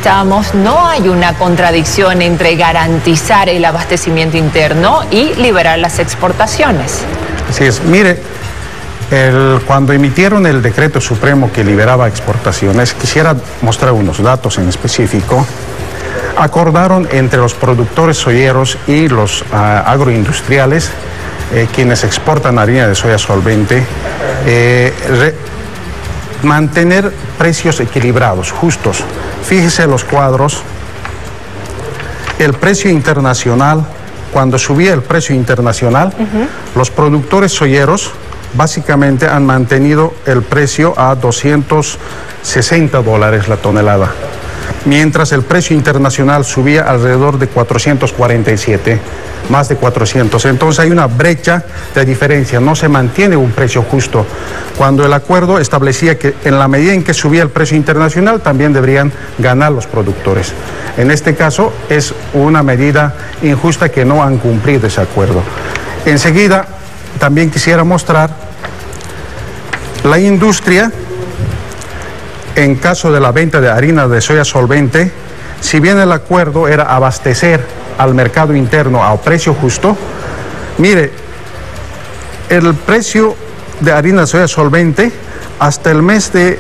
No hay una contradicción entre garantizar el abastecimiento interno y liberar las exportaciones. Así es. Mire, cuando emitieron el decreto supremo que liberaba exportaciones, quisiera mostrar unos datos en específico. Acordaron entre los productores soyeros y los agroindustriales, quienes exportan harina de soya solvente, mantener precios equilibrados, justos. Fíjese los cuadros. El precio internacional, cuando subía el precio internacional, los productores soyeros básicamente han mantenido el precio a $260 la tonelada, mientras el precio internacional subía alrededor de 447, más de 400. Entonces hay una brecha de diferencia, no se mantiene un precio justo, cuando el acuerdo establecía que en la medida en que subía el precio internacional también deberían ganar los productores. En este caso es una medida injusta que no han cumplido ese acuerdo. Enseguida también quisiera mostrar la industria. En caso de la venta de harina de soya solvente, si bien el acuerdo era abastecer al mercado interno a precio justo, mire, el precio de harina de soya solvente hasta el mes de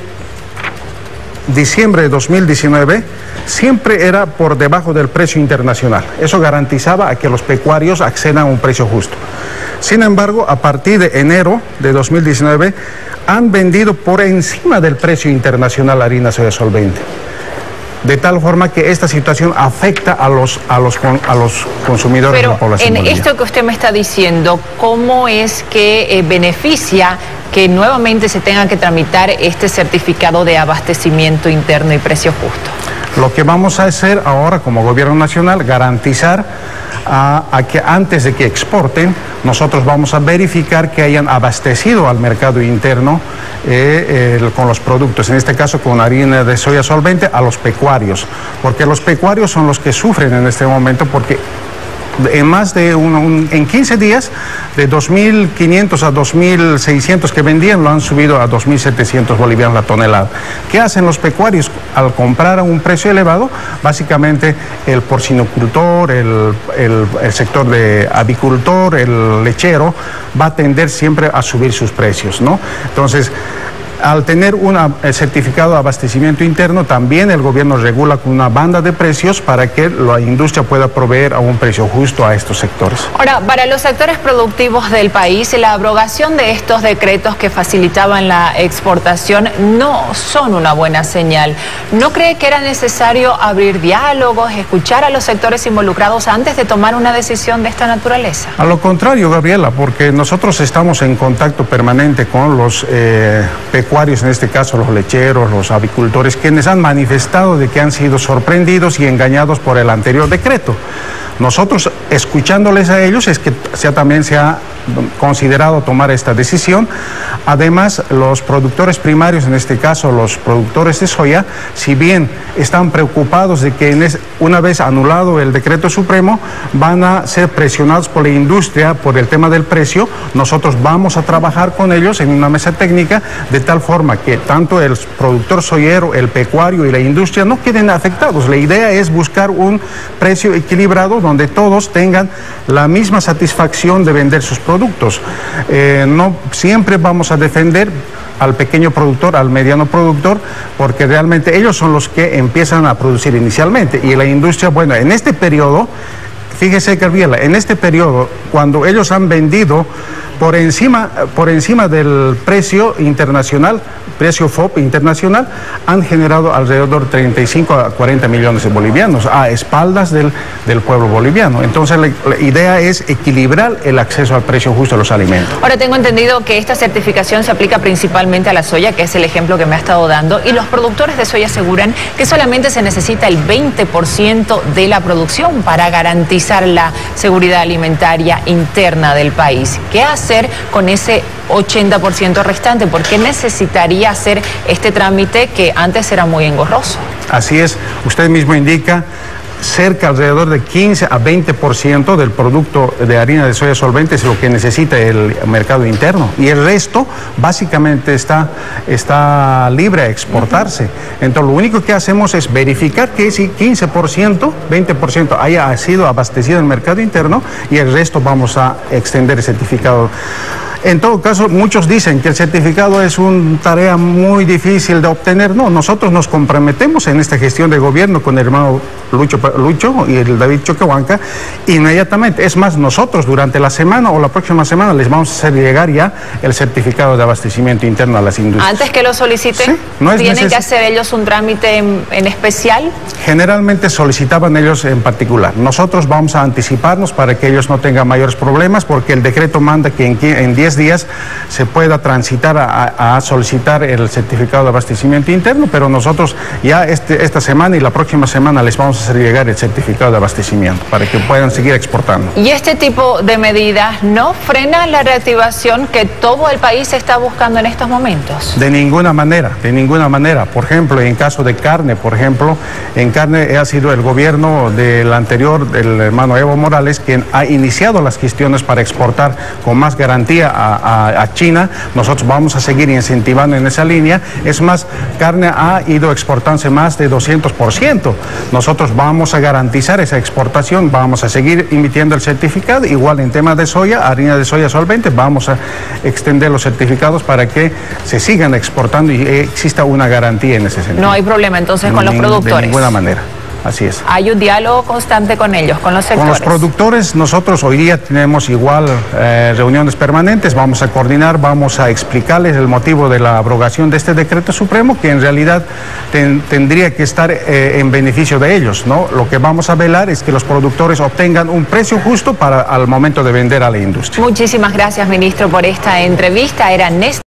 diciembre de 2019 siempre era por debajo del precio internacional. Eso garantizaba a que los pecuarios accedan a un precio justo. Sin embargo, a partir de enero de 2019 han vendido por encima del precio internacional la harina soya solvente, de tal forma que esta situación afecta a los consumidores de la población boliviana. En esto que usted me está diciendo, ¿cómo es que beneficia que nuevamente se tenga que tramitar este certificado de abastecimiento interno y precio justo? Lo que vamos a hacer ahora como gobierno nacional, garantizar a que antes de que exporten, nosotros vamos a verificar que hayan abastecido al mercado interno con los productos, en este caso con harina de soya solvente, a los pecuarios, porque los pecuarios son los que sufren en este momento, porque en más de en 15 días, de 2.500 a 2.600 que vendían, lo han subido a 2.700 bolivianos la tonelada. ¿Qué hacen los pecuarios al comprar a un precio elevado? Básicamente el porcinocultor, el sector de avicultor, el lechero, va a tender siempre a subir sus precios, ¿no? Entonces, al tener un certificado de abastecimiento interno, también el gobierno regula con una banda de precios para que la industria pueda proveer a un precio justo a estos sectores. Ahora, para los sectores productivos del país, la abrogación de estos decretos que facilitaban la exportación no son una buena señal. ¿No cree que era necesario abrir diálogos, escuchar a los sectores involucrados antes de tomar una decisión de esta naturaleza? A lo contrario, Gabriela, porque nosotros estamos en contacto permanente con los pecuarios, en este caso los lecheros, los avicultores, quienes han manifestado de que han sido sorprendidos y engañados por el anterior decreto. Nosotros, escuchándoles a ellos, es que también se ha considerado tomar esta decisión. Además, los productores primarios, en este caso los productores de soya, si bien están preocupados de que una vez anulado el decreto supremo, van a ser presionados por la industria por el tema del precio, nosotros vamos a trabajar con ellos en una mesa técnica de tal forma que tanto el productor soyero, el pecuario y la industria no queden afectados. La idea es buscar un precio equilibrado donde todos tengan la misma satisfacción de vender sus productos. No siempre vamos a defender al pequeño productor, al mediano productor, porque realmente ellos son los que empiezan a producir inicialmente. Y la industria, bueno, en este periodo, fíjese, Gabriela, en este periodo, cuando ellos han vendido por encima del precio internacional, precio FOB internacional, han generado alrededor de 35 a 40 millones de bolivianos a espaldas del pueblo boliviano. Entonces la idea es equilibrar el acceso al precio justo de los alimentos. Ahora, tengo entendido que esta certificación se aplica principalmente a la soya, que es el ejemplo que me ha estado dando, y los productores de soya aseguran que solamente se necesita el 20% de la producción para garantizar la seguridad alimentaria interna del país. ¿Qué hacer con ese 80% restante? ¿Por qué necesitaría hacer este trámite que antes era muy engorroso? Así es, usted mismo indica, cerca alrededor de 15 a 20% del producto de harina de soya solvente es lo que necesita el mercado interno, y el resto básicamente está libre a exportarse. Entonces lo único que hacemos es verificar que ese 15%, 20% haya sido abastecido en el mercado interno, y el resto vamos a extender el certificado. En todo caso, muchos dicen que el certificado es una tarea muy difícil de obtener. No, nosotros nos comprometemos en esta gestión de gobierno con el hermano Lucho y el David Choquehuanca inmediatamente. Es más, nosotros durante la semana o la próxima semana les vamos a hacer llegar ya el certificado de abastecimiento interno a las industrias. Antes que lo soliciten, sí, ¿tienen que hacer ellos un trámite en especial? Generalmente solicitaban ellos en particular. Nosotros vamos a anticiparnos para que ellos no tengan mayores problemas, porque el decreto manda que en 10 días se pueda transitar a solicitar el certificado de abastecimiento interno, pero nosotros ya esta semana y la próxima semana les vamos a hacer llegar el certificado de abastecimiento para que puedan seguir exportando. ¿Y este tipo de medidas no frena la reactivación que todo el país está buscando en estos momentos? De ninguna manera, de ninguna manera. Por ejemplo, en caso de carne, en carne ha sido el gobierno del anterior, del hermano Evo Morales, quien ha iniciado las gestiones para exportar con más garantía a China. Nosotros vamos a seguir incentivando en esa línea. Es más, carne ha ido exportándose más de 200%. Nosotros vamos a garantizar esa exportación, vamos a seguir emitiendo el certificado. Igual en tema de soya, harina de soya solvente, vamos a extender los certificados para que se sigan exportando y exista una garantía en ese sentido. No hay problema entonces con los productores. De ninguna manera. Así es. Hay un diálogo constante con ellos, con los sectores. Con los productores, nosotros hoy día tenemos igual reuniones permanentes, vamos a coordinar, vamos a explicarles el motivo de la abrogación de este decreto supremo, que en realidad tendría que estar en beneficio de ellos, ¿no? Lo que vamos a velar es que los productores obtengan un precio justo al momento de vender a la industria. Muchísimas gracias, ministro, por esta entrevista. Era Néstor